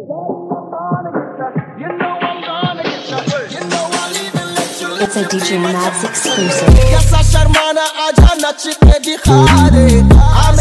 It's a DJ Mads exclusive. कैसा शर्माना आजा नच के दिखा दे।